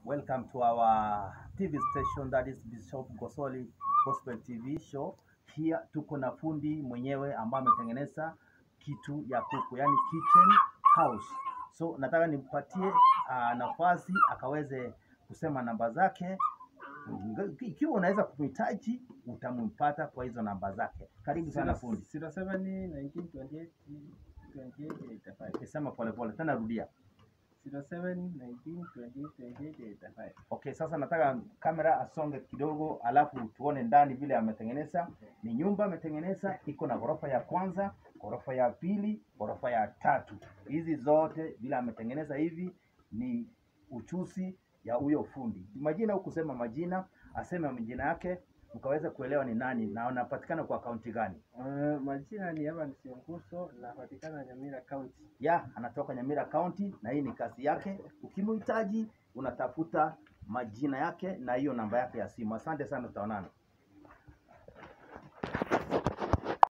Welcome to our TV station, that is Bishop GOSOLI Gospel TV show. Here tuko na fundi mwenyewe ambaye ametengeneza kitu ya kuku, yani kitchen house. So nataka nimpatie nafasi akaweze kusema namba zake. Ikiwa unaweza kumhitaji utampata kwa hizo namba zake. Karibu sana fundi. 0719282885. Sema pole pole, tena rudia. 0719282885. Okay, sasa nataka kamera asonge kidogo alafu tuone ndani vile ametengeneza. Ni nyumba ametengeneza, iko na ghorofa ya kwanza, ghorofa ya pili, ghorofa ya tatu. Hizi zote vile ametengeneza hivi ni uchusi ya huyo fundi. Majina hukusema majina, aseme majina yake mkaweza kuelewa ni nani na anapatikana kwa kaunti gani. Majina ni Evans Nguso, napatikana Nyamira County. Anatoka Nyamira County na hii ni kazi yake. Ukimhitaji unatafuta majina yake na hiyo namba yake ya simu. Asante sana, tutaonana.